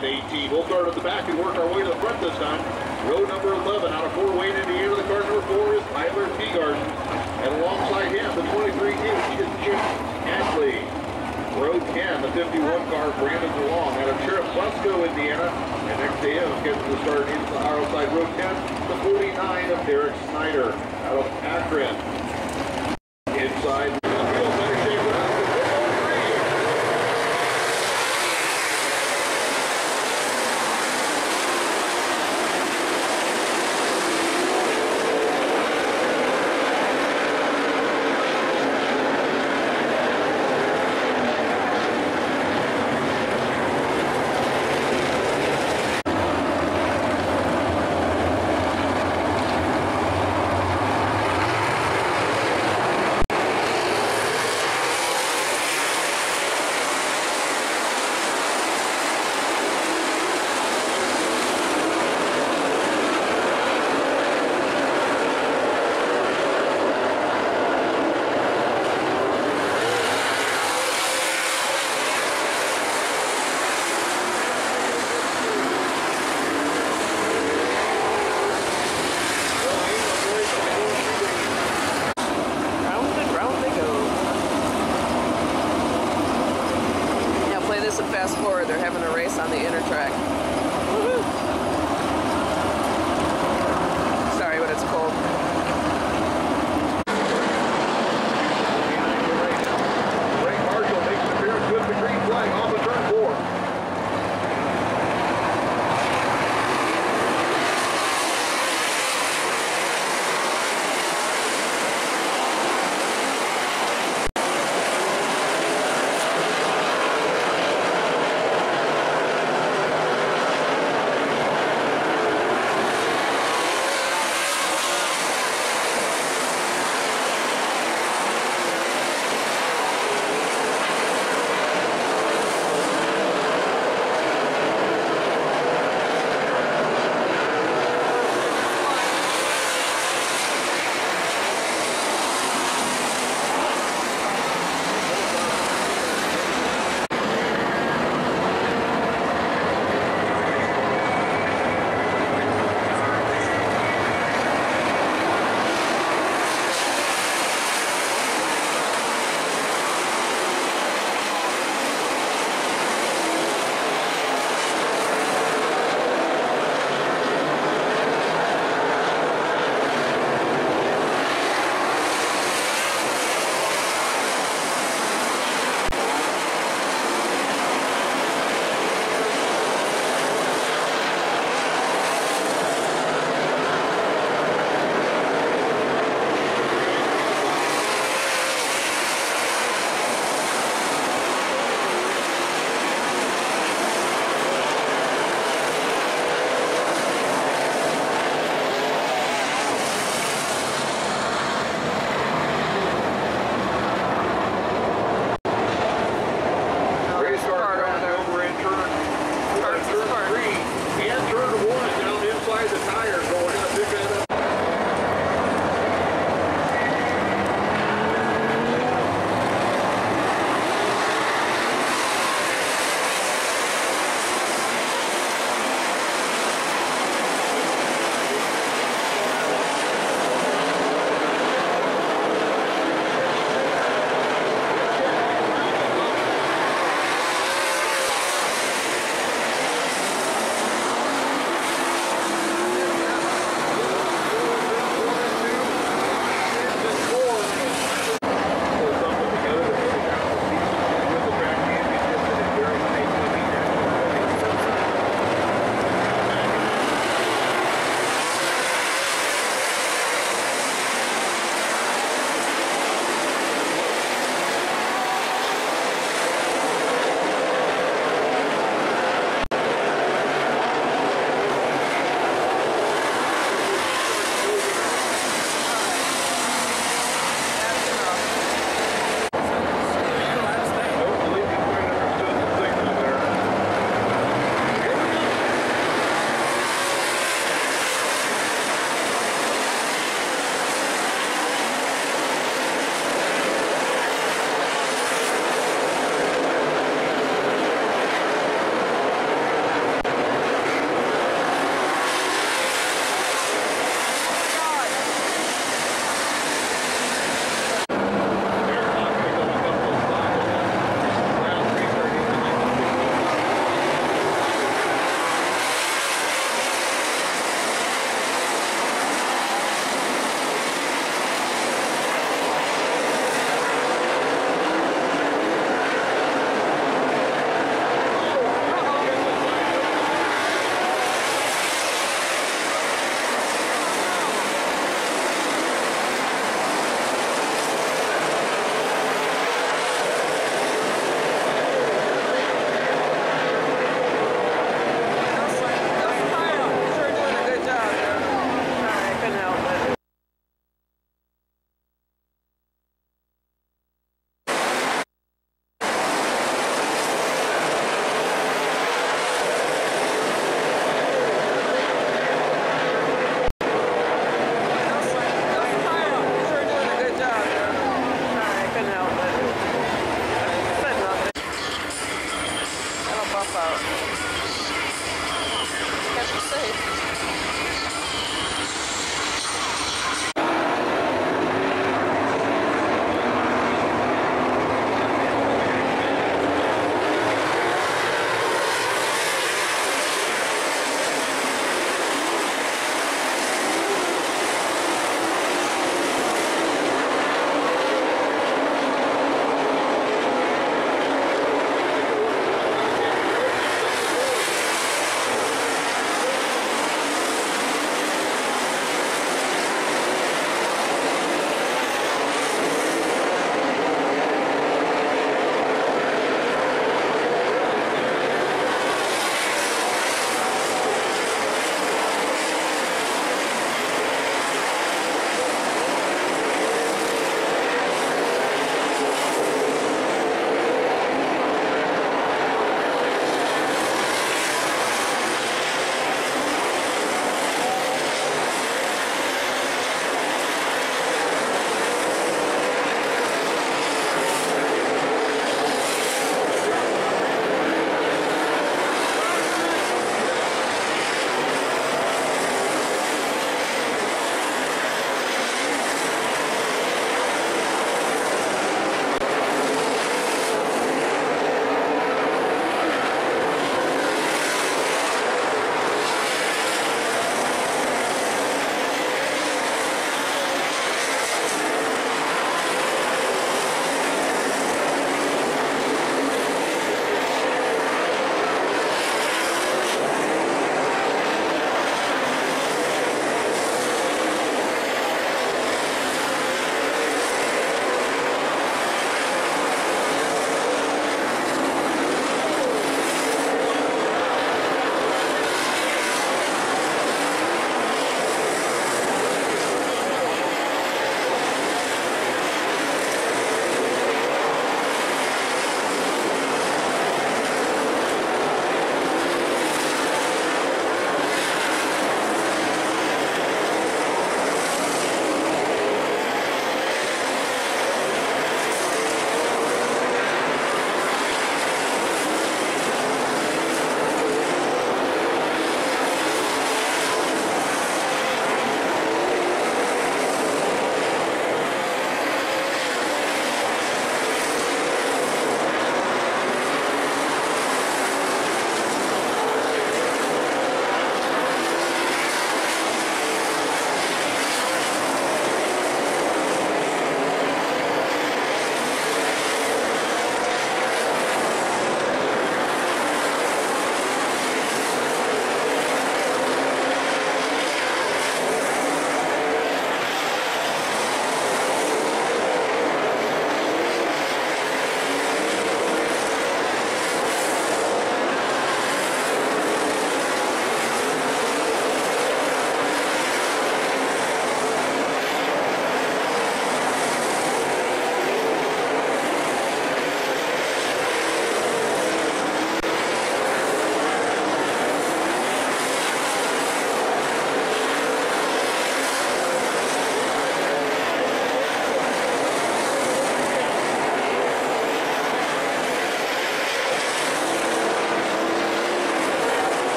at 18. We'll start at the back and work our way to the front this time. Row number 11 out of 4 weight Indiana. The car number 4 is Tyler Teagarden. And alongside him, the 23 is Chip Ashley. Row 10, the 51 car, Brandon DeLong out of Churubusco, Indiana. And next to him, getting to start into the outside row 10, the 49 of Derek Snyder out of Akron. Inside. Fast forward, they're having a race on the inner track. Woohoo! Sorry, but it's cold. Ray Marshall makes an appearance with the green flag off of turn 4.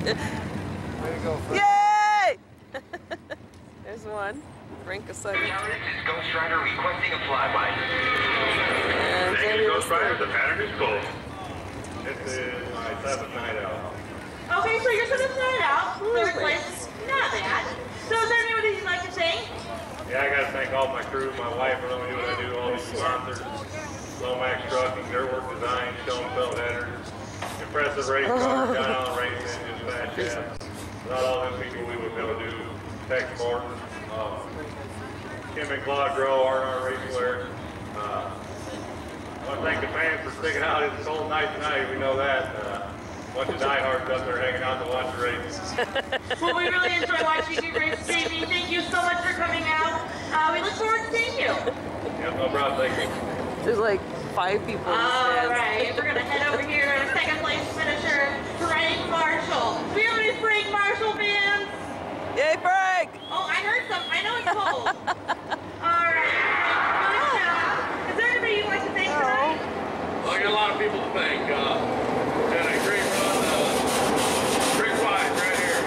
Way to go, Frank. Yay! There's one. Frank Cassetti. This is Ghost Rider requesting a flyby. And Thank Jamie you, was Ghost Rider. third. The pattern is cold. This is my 7th night out. Okay, so you're seventh night out. Third place, not bad. So is there anyone you'd like to thank? Yeah, I got to thank all my crew, my wife for letting me do what I do, all these sponsors, Lomax Trucking, Dirtwork Design, Schoenfeld Headers, Impressive Race Cars, John Allen Racing Engines, Fast Shafts. Without all those people, we wouldn't be able to do Tex Martin, Kim and Claude Grow, R&R Raceware. I want to thank the fans for sticking out. It's a cold night tonight, we know that. A bunch of diehards up there hanging out to watch the race. Well, we really enjoy watching you race, Jamie. Thank you so much for coming out. We look forward to seeing you. Yep, no problem, thank you. There's like 5 people in the All stands. right, we're gonna head over here to second place finisher, Frank Marshall. Do we have any Frank Marshall fans? Yay, Frank! Oh, I heard some. I know it's cold. All right. Good job. Is there anybody you'd like to thank tonight? Well, I got a lot of people to thank. Had a great run. Rick Wise right here.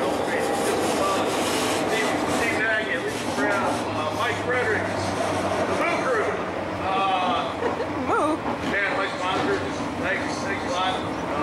Steve Nagy, Lisa Brown, Mike Fredericks, the Moo Crew. Moo! Man, my sponsors, thanks a lot.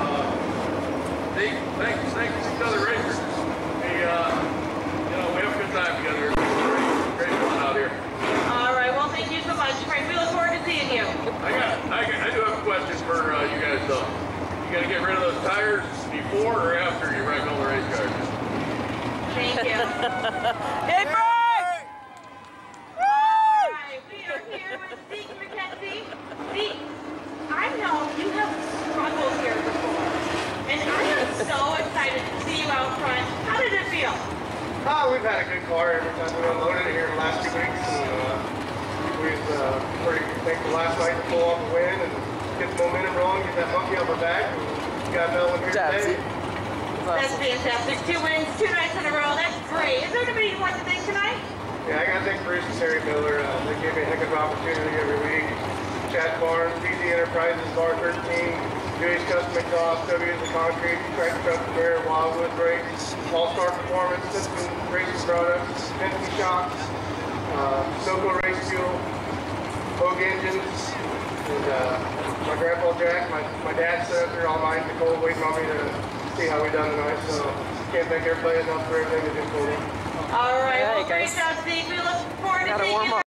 Thanks to other racers. We have a good time together. Great fun out here. All right. Well, thank you so much, Frank. We look forward to seeing you. I do have a question for you guys though. You got to get rid of those tires before or after you wreck all the race cars? Thank you. Yay, Frank! All right. We are here with Zeke McKenzie. Zeke, I know you have struggled here before, and I am so excited to see you out front. How did it feel? We've had a good car every time we unloaded it here in the last 2 weeks. And, we've pretty thankful last night to pull off a win and get the momentum rolling, get that monkey off our back. We got another one here Good job, today. Zeke. That's fantastic. 2 wins, 2 nights in a row. That's great. Is there anybody you'd like to thank tonight? Yeah, I got to thank Bruce and Terry Miller. They give me a heck of an opportunity every week. Chad Barnes, PZ Enterprises, Bar 13, Dewey's Custom Exhaust, W's the Concrete, Tractor Custom Air, Wildwood Brakes, All-Star Performance, Simpson Racing Products, Penske Shocks, Soco Race Fuel, Hogue Engines, and my grandpa Jack, my dad set up here all night, Nicole waiting on me to see how we done tonight. So can't thank everybody enough for everything they did for me. All right. All right, Well, great guys. job, Zeke. We look forward to Gotta seeing warm you. up.